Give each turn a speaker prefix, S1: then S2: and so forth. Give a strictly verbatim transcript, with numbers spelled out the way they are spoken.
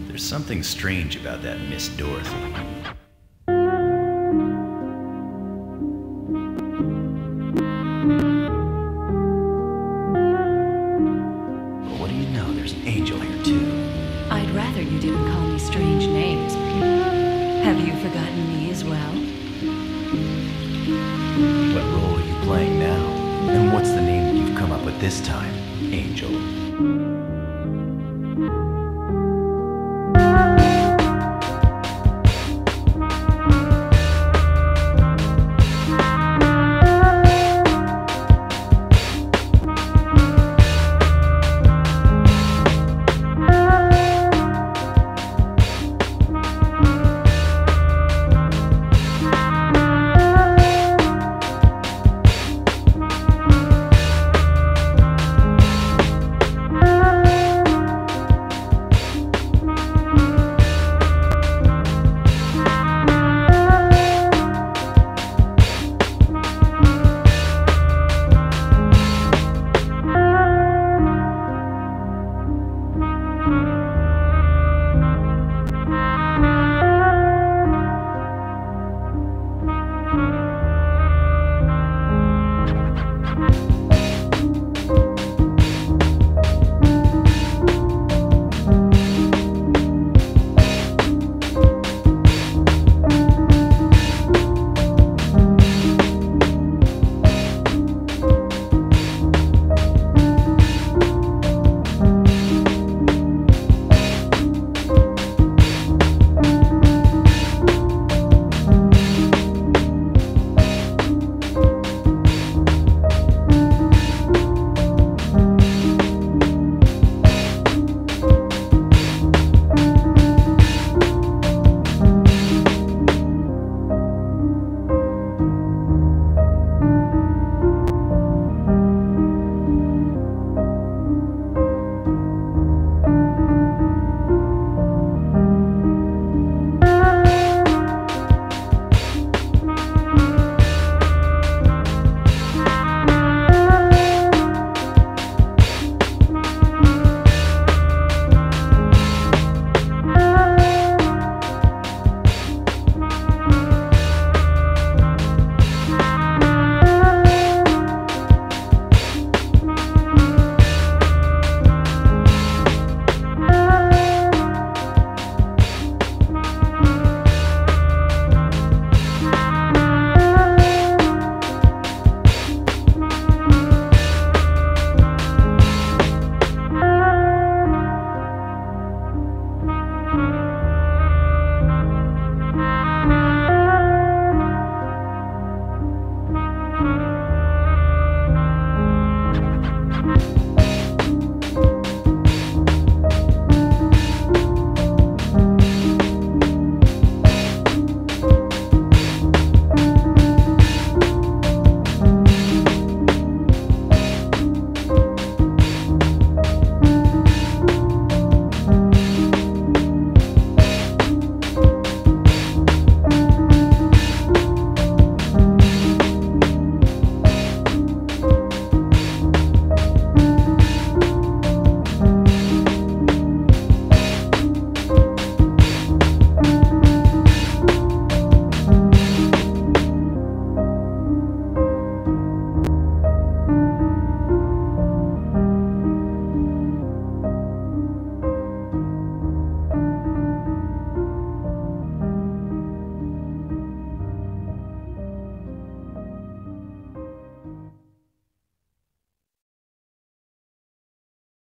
S1: There's something strange about that Miss Dorothy. But what do you know? There's an angel here too.
S2: I'd rather you didn't call me strange names. Have you forgotten me as well?
S1: What role are you playing now? And what's the name that you've come up with this time, Angel?